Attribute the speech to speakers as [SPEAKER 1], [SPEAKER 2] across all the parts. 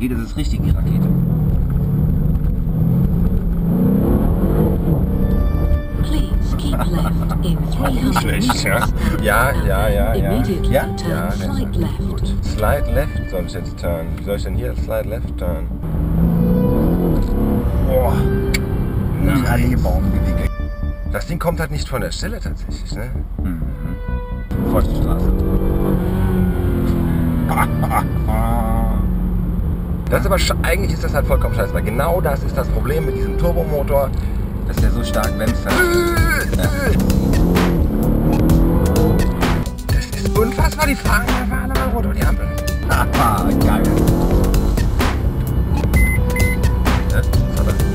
[SPEAKER 1] Rakete, das ist richtig die Rakete.
[SPEAKER 2] Please keep left in 300
[SPEAKER 3] Schlecht, ja.
[SPEAKER 2] meters.
[SPEAKER 3] Ja.
[SPEAKER 2] Immediately
[SPEAKER 1] Ja?
[SPEAKER 2] turn
[SPEAKER 3] Ja,
[SPEAKER 2] slight left.
[SPEAKER 3] gut. Slide left soll ich jetzt turn. Wie soll ich denn hier slide left turn?
[SPEAKER 1] Boah. Ein Alleebaum gewickelt.
[SPEAKER 3] Das Ding kommt halt nicht von der Stelle tatsächlich, ne?
[SPEAKER 1] Forststraße.
[SPEAKER 3] Das ist aber eigentlich ist das halt vollkommen scheiße, weil genau das ist das Problem mit diesem Turbomotor.
[SPEAKER 1] Dass der so stark wächst.
[SPEAKER 3] Das ist unfassbar, die fahren aber rot über die Ampel.
[SPEAKER 1] Haha, geil.
[SPEAKER 3] Was war das?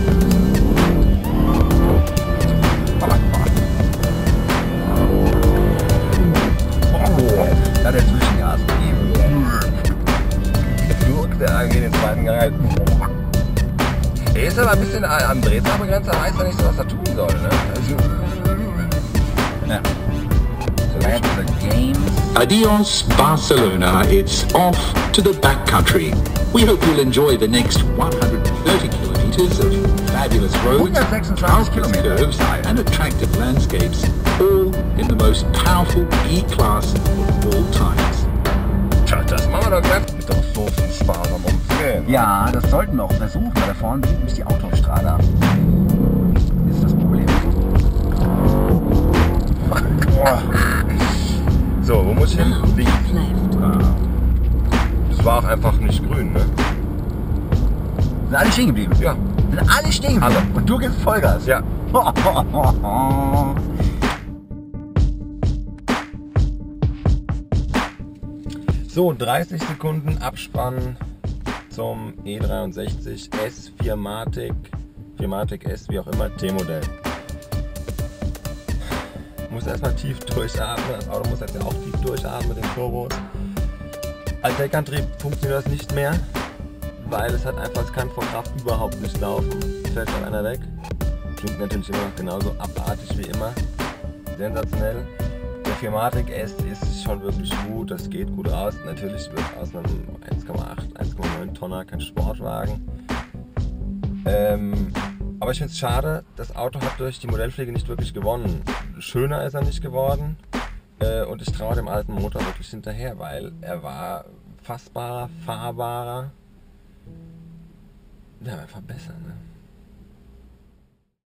[SPEAKER 1] Da hat er Zwischengas gegeben.
[SPEAKER 3] Flug, der geht den zweiten Gang halt. Er ist aber ein bisschen am Drehzahlbegrenzer, weiß er nicht so, was er tun soll, ne?
[SPEAKER 1] Ja.
[SPEAKER 3] So,
[SPEAKER 4] Adios, Barcelona. It's off to the backcountry. We hope you'll enjoy the next 130 kilometers of fabulous roads,
[SPEAKER 1] 126
[SPEAKER 4] bouncy
[SPEAKER 1] Kilometer.
[SPEAKER 4] curves, and attractive landscapes, all in the most powerful E-Class of all times.
[SPEAKER 3] Tja, das machen wir doch gleich. Mit doch so viel Spaß am Umgehen.
[SPEAKER 1] Ja, das sollten wir auch versuchen, weil da vorne liegt nämlich die Autostrada. Das ist das Problem.
[SPEAKER 3] So, wo muss ich hin?
[SPEAKER 2] Now keep left.
[SPEAKER 3] Das war auch einfach nicht grün, ne?
[SPEAKER 1] Sind alle stehen geblieben?
[SPEAKER 3] Ja.
[SPEAKER 1] Sind alle stehen geblieben?
[SPEAKER 3] Alle.
[SPEAKER 1] Und du gibst Vollgas?
[SPEAKER 3] Ja. So, 30 Sekunden Abspann zum E63 S Firmatic S, wie auch immer, T-Modell. Muss erstmal tief durchatmen, das Auto muss jetzt ja auch tief durchatmen mit den Turbos. Als Deckantrieb funktioniert das nicht mehr, weil es hat einfach, es kann vor Kraft überhaupt nicht laufen. Fällt dann einer weg. Klingt natürlich immer noch genauso abartig wie immer. Sensationell. Der Firmatic S ist schon wirklich gut, das geht gut aus. Natürlich wird aus einem 1,8, 1,9 Tonner kein Sportwagen. Aber ich finde es schade, das Auto hat durch die Modellpflege nicht wirklich gewonnen. Schöner ist er nicht geworden und ich traue dem alten Motor wirklich hinterher, weil er war fassbarer, fahrbarer. Ja, einfach besser, ne?